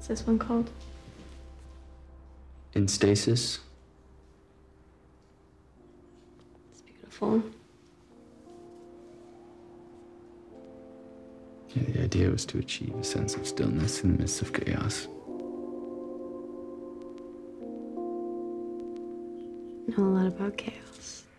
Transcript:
What's this one called? In Stasis. It's beautiful. Yeah, the idea was to achieve a sense of stillness in the midst of chaos. Know a lot about chaos.